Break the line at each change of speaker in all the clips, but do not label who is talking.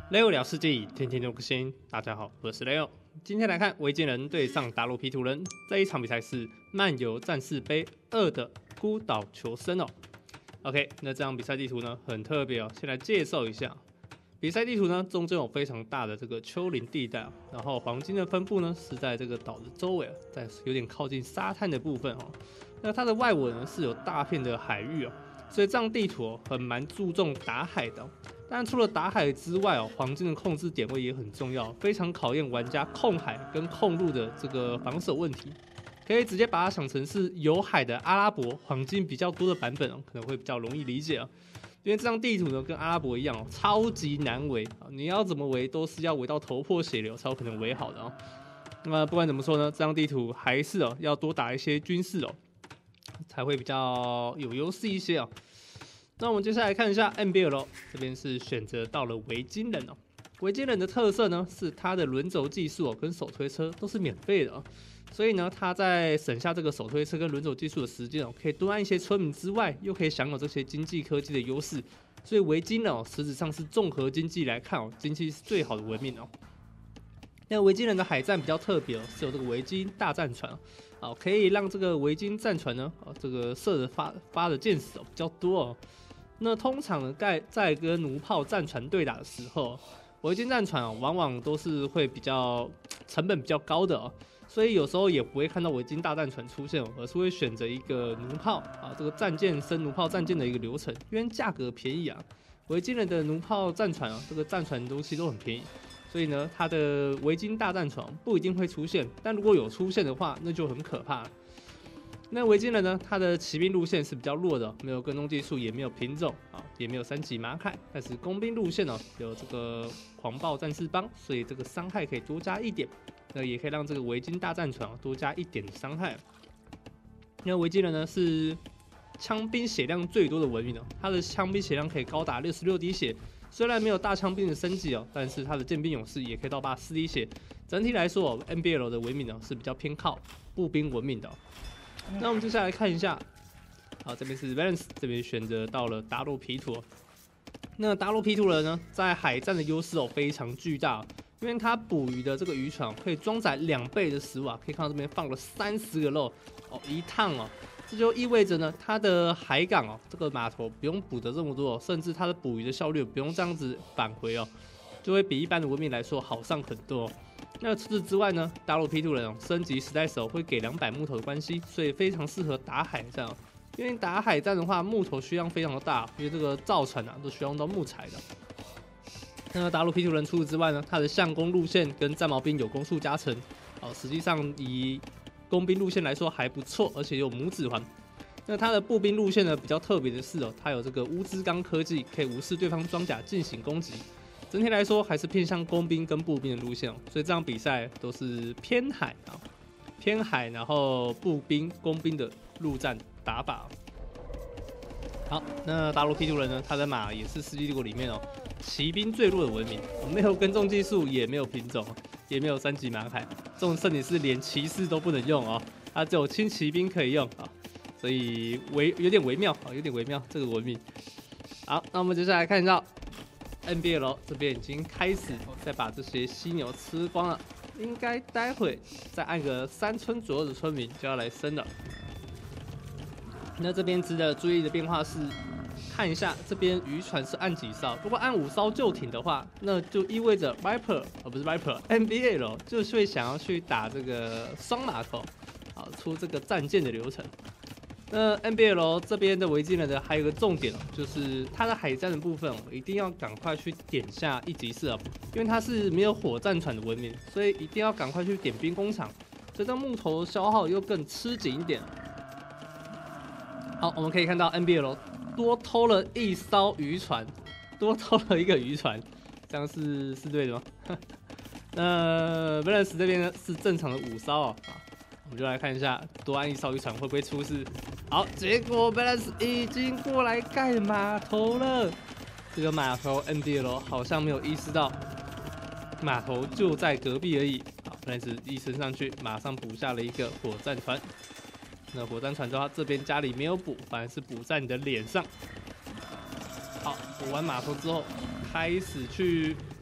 Leo 聊世纪，天天都更新。大家好，我是 Leo。今天来看维京人对上达洛 P 图人，这一场比赛是漫游战士杯2的孤岛求生哦。OK， 那这场比赛地图呢很特别哦，先来介绍一下。比赛地图呢中间有非常大的这个丘陵地带，然后黄金的分布呢是在这个岛的周围，在有点靠近沙滩的部分哦。那它的外围呢是有大片的海域哦，所以这张地图很蛮注重打海的。但除了打海之外哦，黄金的控制点位也很重要，非常考验玩家控海跟控陆的这个防守问题。可以直接把它想成是有海的阿拉伯黄金比较多的版本哦，可能会比较容易理解啊。因为这张地图呢跟阿拉伯一样哦，超级难围啊，你要怎么围都是要围到头破血流才有可能围好的哦。那不管怎么说呢，这张地图还是哦要多打一些军事哦，才会比较有优势一些哦。那我们接下来看一下 NBL 咯，这边是选择到了维京人哦。维京人的特色呢是它的轮轴技术跟手推车都是免费的哦，所以呢它在省下这个手推车跟轮轴技术的时间哦，可以多按一些村民之外，又可以享有这些经济科技的优势。所以维京人哦，实质上是综合经济来看哦，经济是最好的文明哦。那维京人的海战比较特别哦，是有这个维京大战船哦，可以让这个维京战船呢，这个射的发的箭矢哦比较多哦。那通常呢，在跟弩炮战船对打的时候，维京战船往往都是会比较成本比较高的哦，所以有时候也不会看到维京大战船出现哦，而是会选择一个弩炮啊，这个战舰升弩炮战舰的一个流程，因为价格便宜啊。维京人的弩炮战船啊，这个战船东西都很便宜，所以呢，它的维京大战船不一定会出现，但如果有出现的话，那就很可怕了。那维京人呢？他的骑兵路线是比较弱的，没有跟踪技术，也没有品种啊，也没有3级马凯。但是工兵路线呢，有这个狂暴战士帮，所以这个伤害可以多加1点。那也可以让这个维京大战船多加1点的伤害。那维京人呢是枪兵血量最多的文明哦，他的枪兵血量可以高达66滴血。虽然没有大枪兵的升级哦，但是他的剑兵勇士也可以到84滴血。整体来说，NBL 的文明呢是比较偏靠步兵文明的哦。那我们接下来看一下，好，这边是 Valence 这边选择到了达洛皮图。那达洛皮图人呢，在海战的优势哦非常巨大，因为它捕鱼的这个渔船可以装载2倍的食物啊，可以看到这边放了30个肉哦，一趟哦，这就意味着呢，它的海港哦，这个码头不用补的这么多哦，甚至它的捕鱼的效率不用这样子返回哦，就会比一般的文明来说好上很多哦。那除此之外呢，达洛 P 图人升级时代手会给200木头的关系，所以非常适合打海战。因为打海战的话，木头需量非常的大，因为这个造船啊都需要用到木材的。那达洛 P 图人除此之外呢，它的相攻路线跟战矛兵有攻速加成，实际上以工兵路线来说还不错，而且有拇指环。那它的步兵路线呢比较特别的是它有这个乌兹钢科技，可以无视对方装甲进行攻击。整体来说还是偏向工兵跟步兵的路线哦，所以这场比赛都是偏海啊，偏海，然后步兵、工兵的陆战打法。好，那达罗 P 图人呢，他的马也是世纪帝国里面哦，骑兵最弱的文明，没有跟踪技术，也没有品种，也没有3级马凯，这种胜利是连骑士都不能用哦，他只有轻骑兵可以用啊，所以有点微妙啊，有点微妙这个文明。好，那我们接下来看到。NBL 这边已经开始在把这些犀牛吃光了，应该待会再按个3村左右的村民就要来升了。那这边值得注意的变化是，看一下这边渔船是按几艘，如果按5艘就艇的话，那就意味着 Viper 不是 Viper，NBL 就是会想要去打这个双码头，出这个战舰的流程。那 NBL 这边的维京人的还有一个重点就是它的海战的部分一定要赶快去点下1级4因为它是没有火战船的文明，所以一定要赶快去点兵工厂，这张木头消耗又更吃紧一点。好，我们可以看到 NBL 多偷了1艘渔船，多偷了1个渔船，这样是对的吗？那 Valence 这边呢是正常的5艘我们就来看一下多按1艘渔船会不会出事。好，结果 Valence 已经过来盖码头了。这个码头 NBL 好像没有意识到码头就在隔壁而已。好 ，Valence 一升上去，马上补下了一个火战船。那火战船的话，这边家里没有补，反而是补在你的脸上。好，补完码头之后，开始去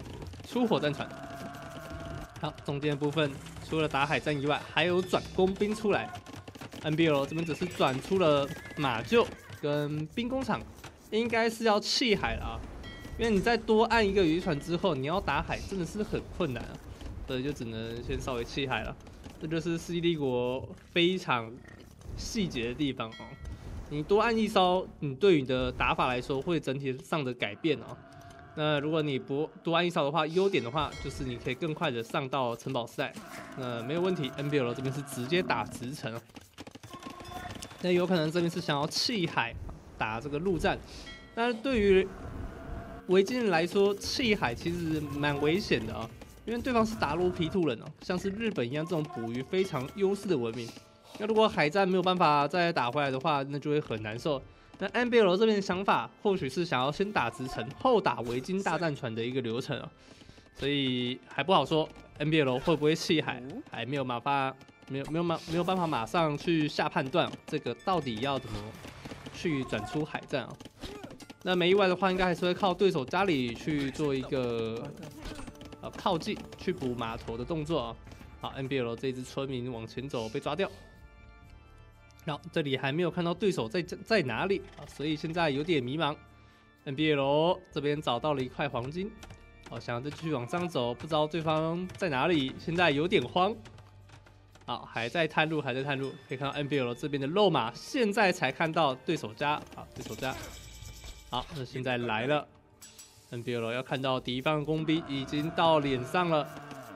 出火战船。好，中间的部分除了打海战以外，还有转工兵出来。NBL 这边只是转出了马厩跟兵工厂，应该是要弃海了啊。因为你再多按一个渔船之后，你要打海真的是很困难啊，所以就只能先稍微弃海了。这就是世纪帝国非常细节的地方哦。你多按一艘，你对你的打法来说会整体上的改变哦。那如果你不多按一艘的话，优点的话就是你可以更快的上到城堡时代，那没有问题。NBL 这边是直接打直城哦。那有可能这边是想要弃海打这个陆战，但是对于维京人来说，弃海其实蛮危险的啊，因为对方是达罗皮兔人哦，像是日本一样这种捕鱼非常优势的文明。那如果海战没有办法再打回来的话，那就会很难受。那 NBL 这边的想法或许是想要先打直城，后打维京大战船的一个流程啊，所以还不好说 NBL 会不会弃海，还没有办法马上去下判断，这个到底要怎么去转出海战啊？那没意外的话，应该还是会靠对手家里去做一个靠近去补码头的动作啊。好 ，NBL 这只村民往前走被抓掉，然后这里还没有看到对手在哪里啊，所以现在有点迷茫。NBL 这边找到了一块黄金，好，想要再继续往上走，不知道对方在哪里，现在有点慌。好，还在探路，可以看到 NBL 这边的肉马，现在才看到对手家，好，对手家。好，那现在来了 ，NBL 要看到敌方工兵已经到脸上了。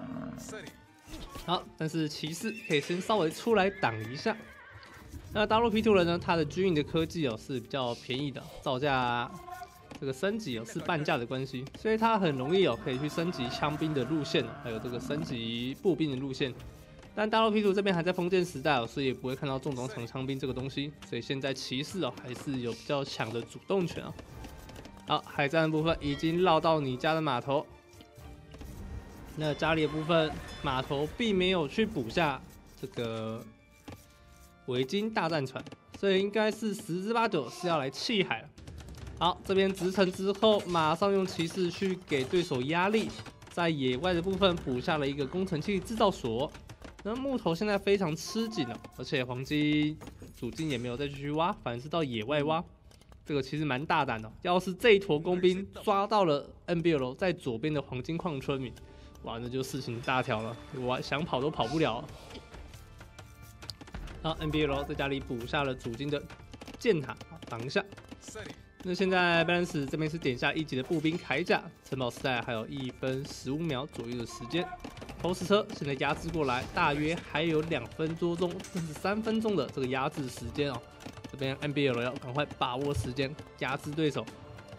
好，但是骑士可以先稍微出来挡一下。那达洛皮图人呢？他的军营的科技是比较便宜的，造价这个升级是半价的关系，所以他很容易可以去升级枪兵的路线，还有这个升级步兵的路线。但达洛皮图这边还在封建时代所以也不会看到重装长枪兵这个东西，所以现在骑士还是有比较强的主动权啊。好，海战的部分已经绕到你家的码头，那家里的部分码头并没有去补下这个维京大战船，所以应该是10之8九是要来弃海了。好，这边直城之后，马上用骑士去给对手压力，在野外的部分补下了一个工程器制造所。那木头现在非常吃紧了，而且黄金主金也没有再继续挖，反而是到野外挖，这个其实蛮大胆的。要是这一坨工兵抓到了 NBL 在左边的黄金矿村民，哇，那就事情大条了，我想跑都跑不了。好 ，NBL 在家里补下了主金的箭塔，挡一下。那现在 Balance 这边是点下1级的步兵铠甲，城堡时代还有1分15秒左右的时间。投石车现在压制过来，大约还有2分多钟，甚至3分钟的这个压制时间哦。这边 NBL 要赶快把握时间，压制对手。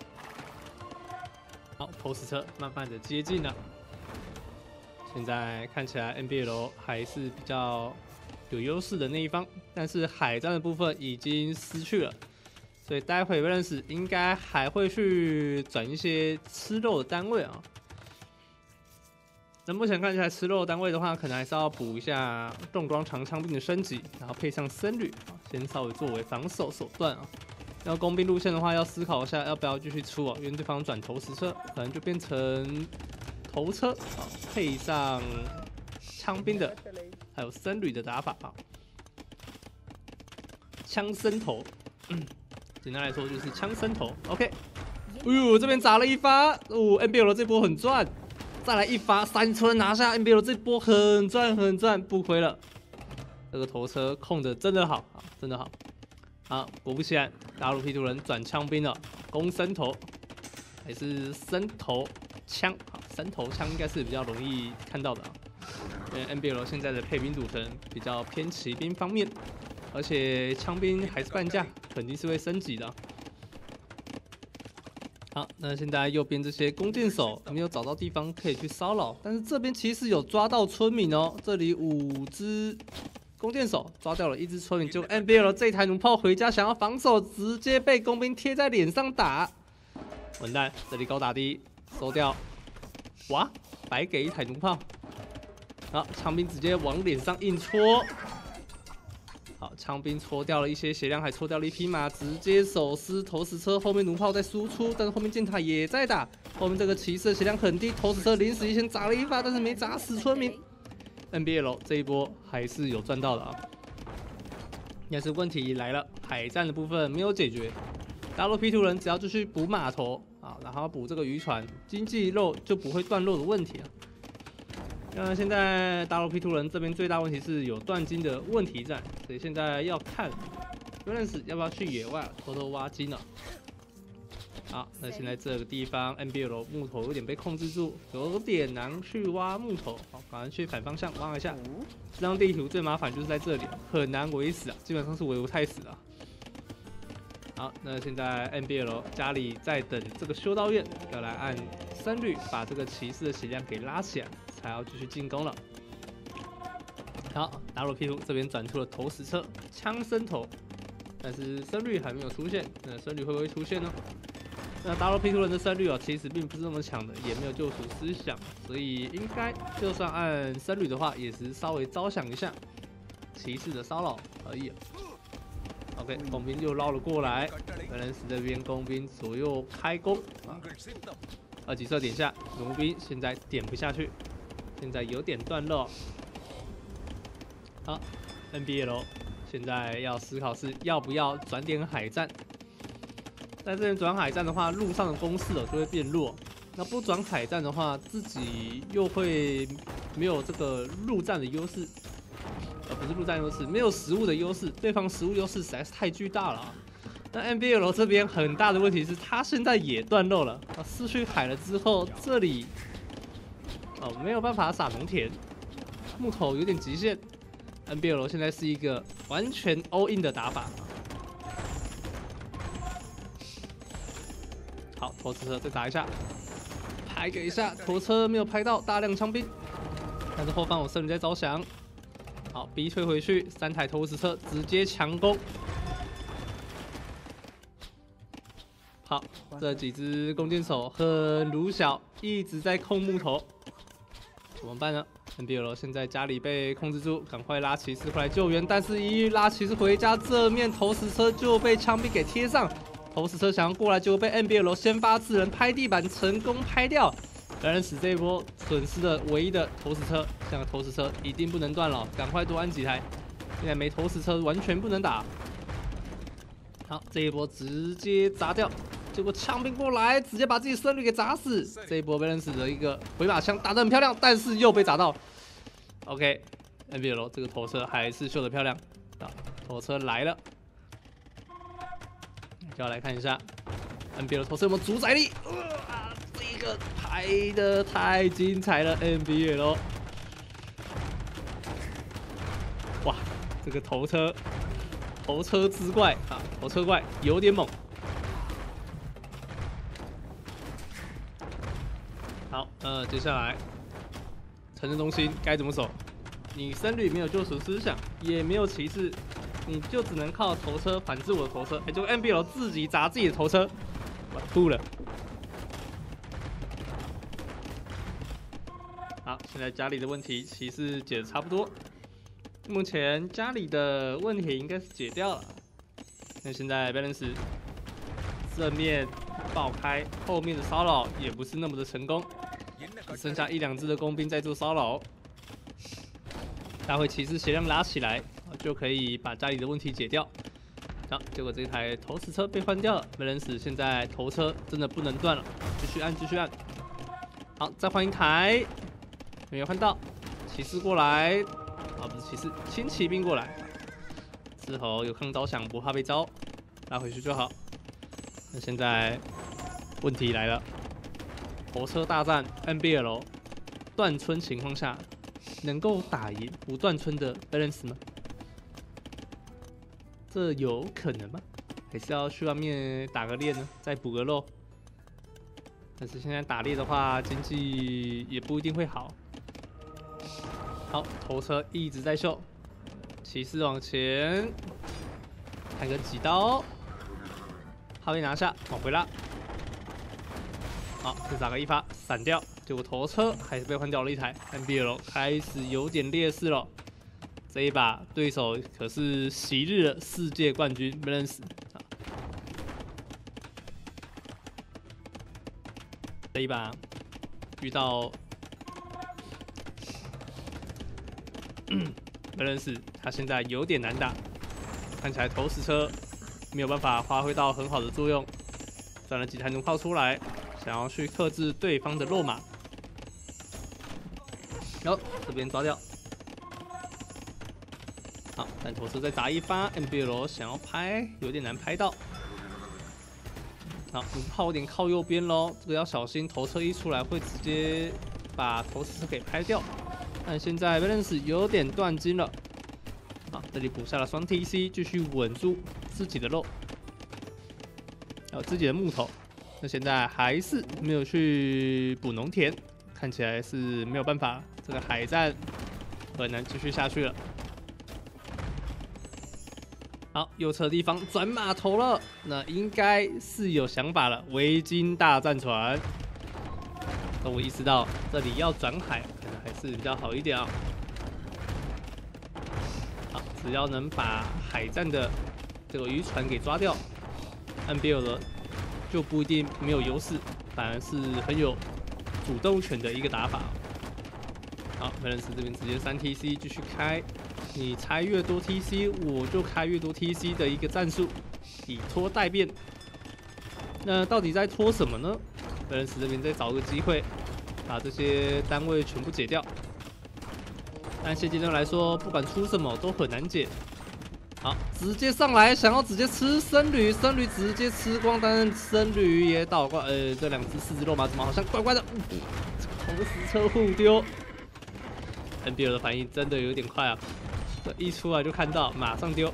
好，投石车慢慢的接近了。现在看起来 NBL 还是比较有优势的那一方，但是海战的部分已经失去了，所以待会 Balance 应该还会去转一些吃肉的单位啊。那目前看起来吃肉的单位的话，可能还是要补一下重装长枪兵的升级，然后配上僧侣先稍微作为防守手段啊。要工兵路线的话，要思考一下要不要继续出因为对方转投石车，可能就变成头车配上枪兵的，还有僧侣的打法枪僧头，简单来说就是枪僧头。OK， 哎呦，这边砸了一发，NBL 这波很赚。再来一发3村拿下 NBL 这波很赚，不亏了。这个头车控的真的好，真的好。好，果不其然，大陆 P 图人转枪兵了，攻僧头，还是僧头枪。僧头枪应该是比较容易看到的因为 NBL 现在的配兵组成比较偏骑兵方面，而且枪兵还是半价，肯定是会升级的。好，那现在右边这些弓箭手没有找到地方可以去骚扰，但是这边其实有抓到村民这里5只弓箭手抓掉了1只村民，结果 NBL 这台弩炮回家想要防守，直接被工兵贴在脸上打，完蛋！这里高打低收掉，哇，白给1台弩炮，好，枪兵直接往脸上硬戳， 好，枪兵戳掉了一些血量，还戳掉了一匹马，直接手撕投石车，后面弩炮在输出，但是后面箭塔也在打，后面这个骑士的血量很低，投石车临时一先砸了一发，但是没砸死村民。NBL 这一波还是有赚到的啊，但是问题来了，海战的部分没有解决，大陆 P 图人只要继续补码头啊，然后补这个渔船，经济漏就不会断漏的问题啊。那现在大陆 P 图人这边最大问题是有断金的问题在，所以现在要看 Balance 要不要去野外偷偷挖金了。好，那现在这个地方 NBL 木头有点被控制住，有点难去挖木头。好，赶快去反方向挖一下。这张地图最麻烦就是在这里，很难围死啊，基本上是围不太死啊。好，那现在 NBL 家里在等这个修道院要来按3率把这个骑士的血量给拉起来。还要继续进攻了。好，大陆 P 图这边转出了投石车、枪身头，但是胜率还没有出现。那胜率会不会出现呢？那大陆 P 图人的胜率其实并不是那么强的，也没有救赎思想，所以应该就算按胜率的话，也是稍微招降一下骑士的骚扰而已。OK， 工兵又绕了过来，本人使这边工兵左右开弓啊，2级射点下，弩兵现在点不下去。现在有点断漏。好 ，NBL 现在要思考是要不要转点海战。在这边转海战的话，路上的攻势就会变弱。那不转海战的话，自己又会没有这个陆战的优势，不是陆战优势，没有食物的优势，对方食物优势实在是太巨大了啊。那 NBL 这边很大的问题是，他现在也断漏了。失去海了之后，这里。没有办法撒农田，木头有点极限。NBL 现在是一个完全 all in 的打法。好，投石车再打一下，拍给一下，投车没有拍到，大量枪兵，但是后方有圣女在招降。好 ，B 退回去，3台投石车直接强攻。好，这几只弓箭手很鲁小，一直在控木头。怎么办呢 ？NBL 现在家里被控制住，赶快拉骑士回来救援。但是，一拉骑士回家，这面投石车就被枪兵给贴上。投石车想要过来，结果被 NBL 先发制人拍地板，成功拍掉。当然，使这一波损失的唯一的投石车，这样投石车一定不能断了，赶快多安几台。现在没投石车，完全不能打。好，这一波直接砸掉。结果枪兵过来，直接把自己胜率给砸死。这一波被人使的一个回马枪打得很漂亮，但是又被砸到。OK，NBL 这个头车还是秀得漂亮。头车来了，就要来看一下 NBL 头车有没有主宰力。这个拍得太精彩了 ，NBL。哇，这个头车之怪啊，头车怪有点猛。好，接下来城镇中心该怎么守？你僧侣没有救赎思想，也没有骑士，你就只能靠头车反制我的头车。结果 NBL 自己砸自己的头车，我吐了。好，现在家里的问题骑士解得差不多，目前家里的问题应该是解掉了。那现在 Balance 正面爆开，后面的骚扰也不是那么的成功。只剩下1、2只的工兵在做骚扰，待会骑士血量拉起来，就可以把家里的问题解掉。好，结果这台投石车被换掉了，没人死。现在头车真的不能断了，继续按，继续按。好，再换一台，没有换到，骑士过来，不是骑士，轻骑兵过来。之后有抗招响，不怕被招，拉回去就好。那现在问题来了。头车大战 NBL 断村情况下，能够打赢不断村的 Balance 吗？这有可能吗？还是要去外面打个猎呢，再补个肉？但是现在打猎的话，经济也不一定会好。好，头车一直在秀，骑士往前，砍个几刀，怕被拿下，往回拉。好，再打个一发，闪掉。结果头车还是被换掉了一台 ，NBL 开始有点劣势了。 这一把对手可是昔日的世界冠军 Balance 啊。这一把遇到Balance，他现在有点难打，看起来投石车没有办法发挥到很好的作用，转了几台弩炮出来，想要去克制对方的肉马。然后这边抓掉。好，但投射再砸一发 ，NBL 想要拍有点难拍到。好，弩炮有点靠右边喽，这个要小心，头车一出来会直接把投石车给拍掉。但现在 Balance 有点断筋了。好，这里补下了双 TC， 继续稳住自己的肉，还有自己的木头。那现在还是没有去补农田，看起来是没有办法，这个海战很难继续下去了。好，右侧地方转码头了，那应该是有想法了。维京大战船，等我意识到这里要转海，可能还是比较好一点啊。好，只要能把海战的这个渔船给抓掉 ，NBL 的就不一定没有优势，反而是很有主动权的一个打法。好，Balance这边直接3 TC 继续开。你拆越多 TC， 我就开越多 TC 的一个战术，以拖代变。那到底在拖什么呢？Balance这边再找个机会，把这些单位全部解掉。但现阶段来说，不管出什么都很难解。好，直接上来，想要直接吃僧侣，僧侣直接吃光，但是僧侣也倒挂。这两只4只肉马怎么好像怪怪的？投石车互丢。NBL 的反应真的有点快啊！这一出来就看到，马上丢。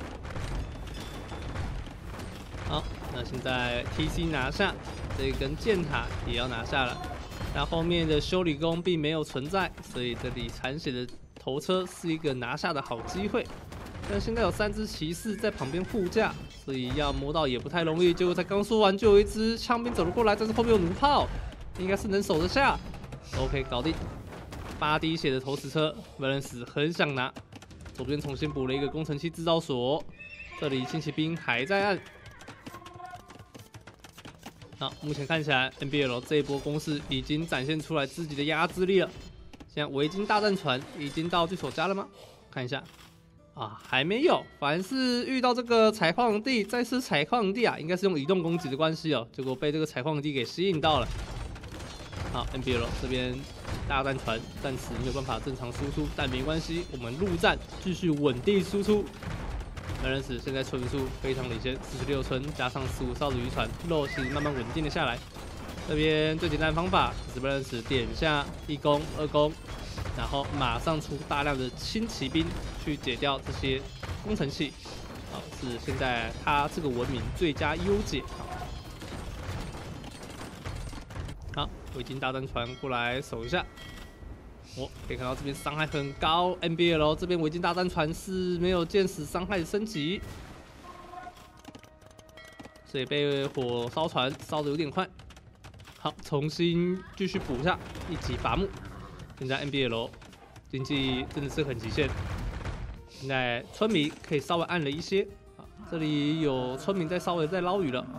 好，那现在 TC 拿下，这一根箭塔也要拿下了。但后面的修理工并没有存在，所以这里残血的头车是一个拿下的好机会。但现在有3只骑士在旁边护驾，所以要摸到也不太容易。结果才刚说完，就有一只枪兵走了过来，但是后面有弩炮，应该是能守得下。OK， 搞定。8滴血的投石车 ，Balance 很想拿。左边重新补了一个工程器制造所，这里轻骑兵还在按。好，目前看起来 NBL 这一波攻势已经展现出来自己的压制力了。现在维京大战船已经到对手家了吗？看一下，啊，还没有，凡是遇到这个采矿地，再次采矿地啊，应该是用移动攻击的关系哦，结果被这个采矿地给吸引到了。好 ，NBL 这边大战船暂时没有办法正常输出，但没关系，我们陆战继续稳定输出。Balance现在村数非常领先，46村加上15艘的渔船，肉其实慢慢稳定了下来。这边最简单的方法就是 Balance 点下1攻、2攻，然后马上出大量的轻骑兵去解掉这些工程器。好，是现在他这个文明最佳优解。好，维京大战船过来守一下。可以看到这边伤害很高 ，NBL 这边维京大战船是没有箭矢伤害升级，所以被火烧船烧的有点快。好，重新继续补下一级伐木。现在 NBL 经济真的是很极限，现在村民可以稍微暗了一些。这里有村民在稍微在捞鱼了。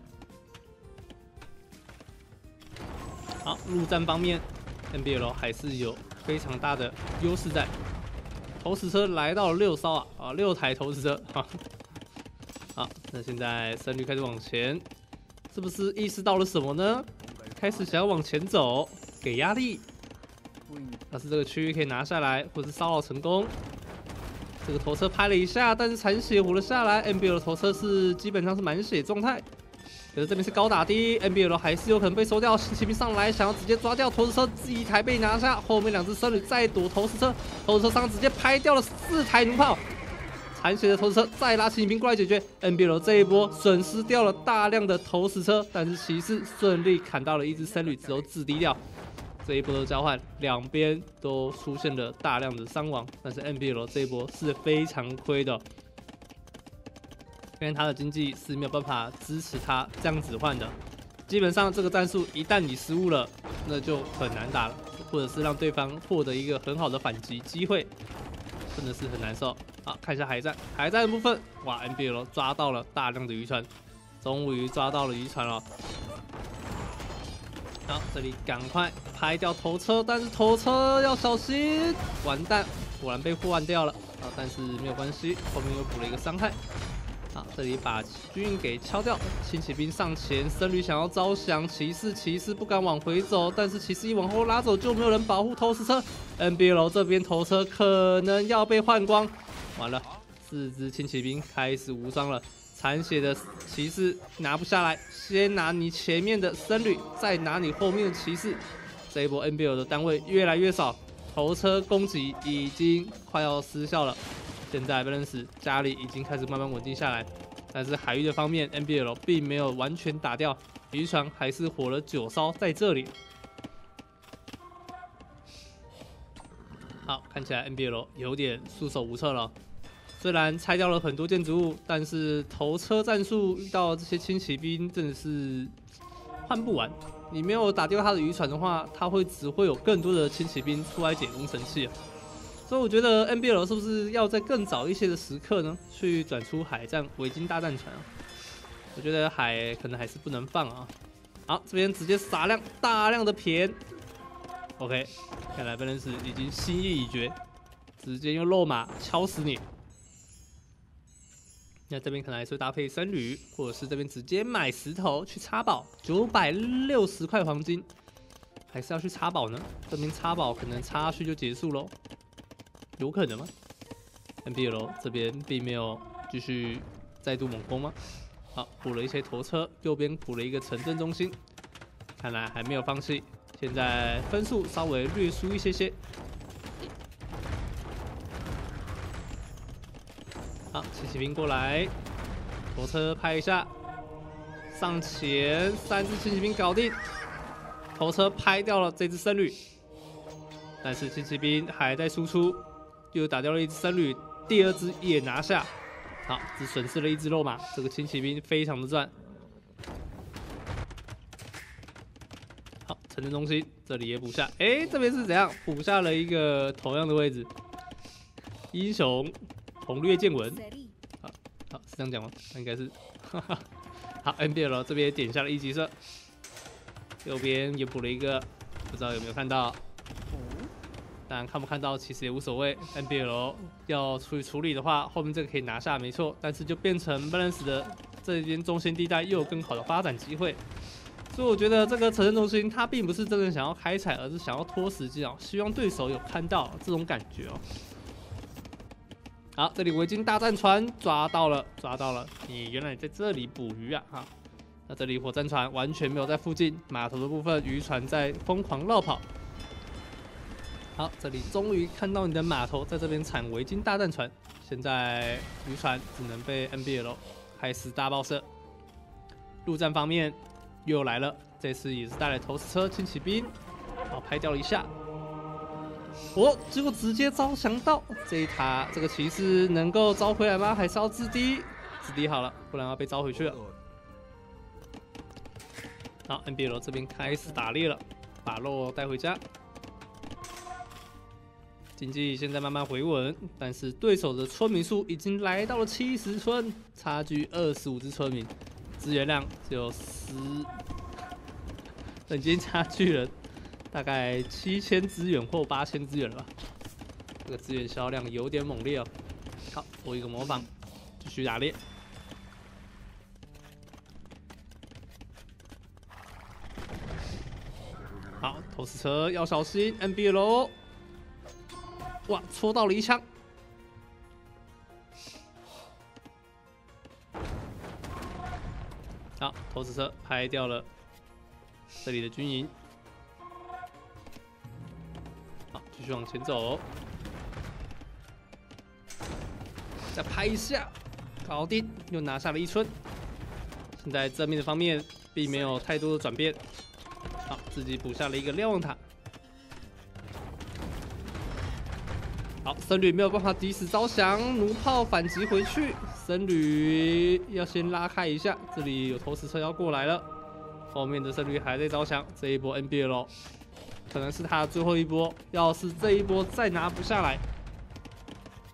好，陆战方面 ，NBL 还是有非常大的优势在。投石车来到了6艘啊，6台投石车啊。好，那现在僧侣开始往前，是不是意识到了什么呢？开始想要往前走，给压力。但是这个区域可以拿下来，或者是骚扰成功。这个头车拍了一下，但是残血活了下来。NBL 的头车是基本上是满血状态。可是这边是高打低 ，NBL 还是有可能被收掉。新骑兵上来，想要直接抓掉投石车，一台被拿下。后面2只僧侣再躲投石车，投石车上直接拍掉了4台弩炮。残血的投石车再拉轻骑兵过来解决。NBL 这一波损失掉了大量的投石车，但是骑士顺利砍到了1只僧侣，只有自低掉。这一波的交换，两边都出现了大量的伤亡，但是 NBL 这一波是非常亏的。因为他的经济是没有办法支持他这样子换的，基本上这个战术一旦你失误了，那就很难打了，或者是让对方获得一个很好的反击机会。 真的是很难受。好，看一下海战，海战的部分，哇 ，NBL 抓到了大量的渔船，终于抓到了渔船了。好，这里赶快拍掉头车，但是头车要小心，完蛋，果然被换掉了。啊，但是没有关系，后面又补了一个伤害。好，这里把军营给敲掉，轻骑兵上前，僧侣想要招降，骑士不敢往回走，但是骑士一往后拉走就没有人保护投石车 ，NBL 这边头车可能要被换光，完了，4只轻骑兵开始无双了。残血的骑士拿不下来，先拿你前面的僧侣，再拿你后面的骑士。这一波 NBL 的单位越来越少，头车攻击已经快要失效了。现在 Balance 家里已经开始慢慢稳定下来，但是海域的方面 NBL 并没有完全打掉，渔船还是火了9艘在这里。好，看起来 NBL 有点束手无策了。虽然拆掉了很多建筑物，但是头车战术遇到这些轻骑兵真的是换不完。你没有打掉他的渔船的话，他只会有更多的轻骑兵出来解工程器啊。所以我觉得 NBL 是不是要在更早一些的时刻呢，去转出海战维京大战船啊？我觉得海可能还是不能放啊。好，这边直接撒大量的骈。OK， 看来 Balance 已经心意已决，直接用肉马敲死你。那这边可能还是会搭配僧侣，或者是这边直接买石头去插宝，960块黄金，还是要去插宝呢？这边插宝可能插下去就结束喽，有可能吗 ？NBL 这边并没有继续再度猛攻吗？好，补了一些头车，右边补了一个城镇中心，看来还没有放弃。现在分数稍微略输一些些。好，轻骑兵过来，头车拍一下，上前，3只轻骑兵搞定，头车拍掉了这只僧侣，但是轻骑兵还在输出，又打掉了一只僧侣，第2只也拿下，好，只损失了1只肉马，这个轻骑兵非常的赚。好，城镇中心这里也补下，这边是怎样？补下了一个同样的位置，英雄。红略见闻，好，是这样讲吗？应该是，好 ，NBL 这边点下了1级射，右边也补了一个，不知道有没有看到？当然看不看到其实也无所谓 ，NBL 要去处理的话，后面这个可以拿下没错，但是就变成 Balance 的这边中心地带又有更好的发展机会，所以我觉得这个城镇中心它并不是真的想要开采，而是想要拖时间哦，希望对手有看到这种感觉哦。好，这里维京大战船抓到了，你原来在这里捕鱼啊！哈，那这里火战船完全没有在附近，码头的部分渔船在疯狂绕跑。好，这里终于看到你的码头在这边产维京大战船，现在渔船只能被 NBL 开始大爆射。陆战方面又来了，这次也是带来投石车、轻骑兵，好拍掉了一下。结果直接招降到这一塔，这个骑士能够招回来吗？还是要制敌？制敌好了，不然要被招回去了。好 ，NBL 这边开始打猎了，把肉带回家。经济现在慢慢回稳，但是对手的村民数已经来到了70村，差距25只村民，资源量只有已经差距了。大概7000资源或8000资源了吧，这个资源销量有点猛烈哦。好，多一个模仿，继续打猎。好，投石车要小心 ，NBL， 哇，戳到了1枪。好，投石车拍掉了这里的军营。继续往前走，再拍一下，搞定，又拿下了1村。现在正面的方面并没有太多的转变，好，自己补下了一个瞭望塔。好，僧侣没有办法及时招降，弩炮反击回去，僧侣要先拉开一下，这里有投石车要过来了，后面的僧侣还在招降，这一波 NBL 可能是他的最后一波，要是这一波再拿不下来，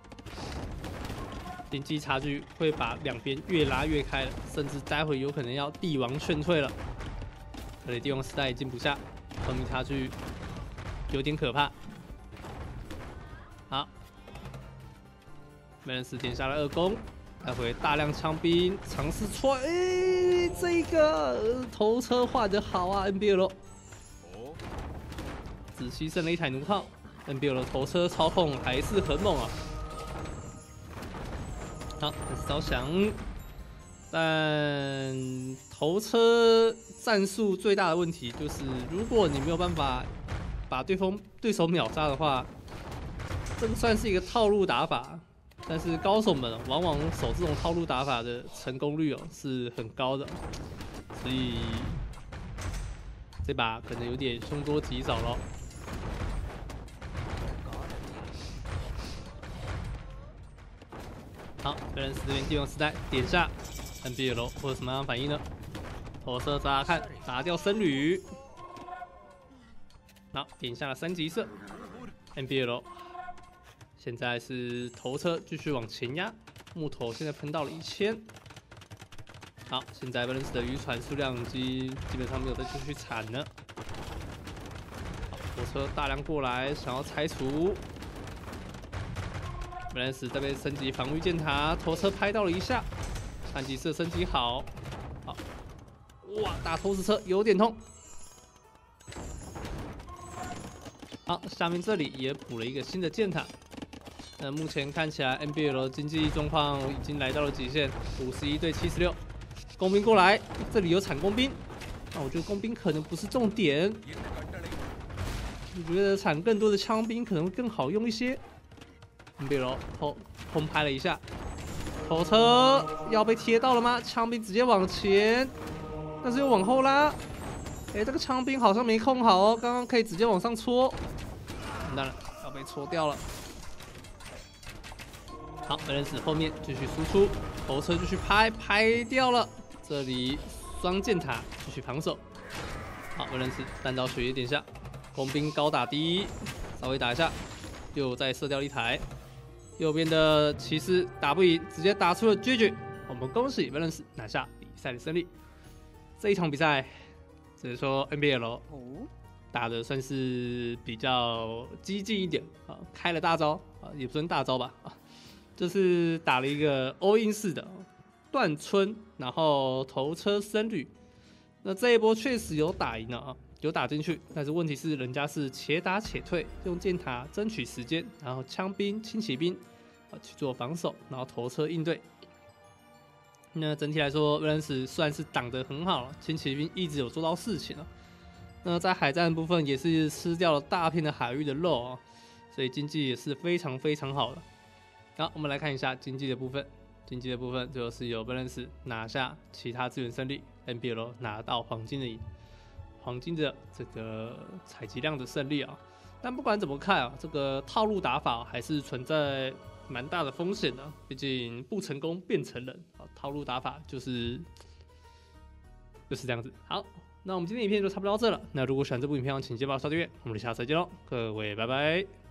经济差距会把两边越拉越开了，甚至待会有可能要帝王劝退了。而且帝王时代也进不下，文明差距有点可怕。好，美人斯点下了2攻，待会大量枪兵尝试踹，这个头车换得好啊 ，NBL。只牺牲了一台弩炮 ，NBL 的头车操控还是很猛啊。好，开始招降，但头车战术最大的问题就是，如果你没有办法把对手秒杀的话，这个算是一个套路打法。但是高手们往往守这种套路打法的成功率是很高的，所以这把可能有点凶多吉少了。好，贝伦斯这边帝王时代点下 NBL 会有什么样的反应呢？投射砸看，打掉僧侣。好，点下了3级射 NBL。现在是头车继续往前压，木头现在喷到了1000。好，现在贝伦斯的渔船数量基本上没有再继续产了。好，火车大量过来，想要拆除。贝伦斯这边升级防御箭塔，头车拍到了一下，3级射升级好。好，哇，打投石车有点痛。好，下面这里也补了一个新的箭塔。目前看起来 NBL 经济状况已经来到了极限，51对76，工兵过来，这里有产工兵，那我觉得工兵可能不是重点，我觉得产更多的枪兵可能会更好用一些。NBL 空拍了一下，头车要被贴到了吗？枪兵直接往前，但是又往后拉，这个枪兵好像没控好哦，刚刚可以直接往上戳，完蛋了，要被戳掉了。好，贝伦斯后面继续输出，头车继续拍掉了。这里双箭塔继续防守。好，贝伦斯弹道血液点下，工兵高打低，稍微打一下，又再射掉一台。右边的骑士打不赢，直接打出了GG。我们恭喜贝伦斯拿下比赛的胜利。这一场比赛，只能说 NBL 打的算是比较激进一点啊，开了大招啊，也不算大招吧啊。就是打了一个 all in 式的断村，然后头车僧侣。那这一波确实有打赢了啊，有打进去。但是问题是，人家是且打且退，用箭塔争取时间，然后枪兵、轻骑兵去做防守，然后头车应对。那整体来说，贝伦斯算是挡得很好了，轻骑兵一直有做到事情了。那在海战部分也是吃掉了大片的海域的肉啊，所以经济也是非常非常好的。好，我们来看一下经济的部分。经济的部分就是由贝伦斯拿下其他资源胜利 ，NBL 拿到黄金的这个采集量的胜利啊。但不管怎么看啊，这个套路打法还是存在蛮大的风险的。毕竟不成功便成仁啊，套路打法就是这样子。好，那我们今天影片就差不多到这了。那如果喜欢这部影片，请记得帮我刷订阅。我们下次再见喽，各位拜拜。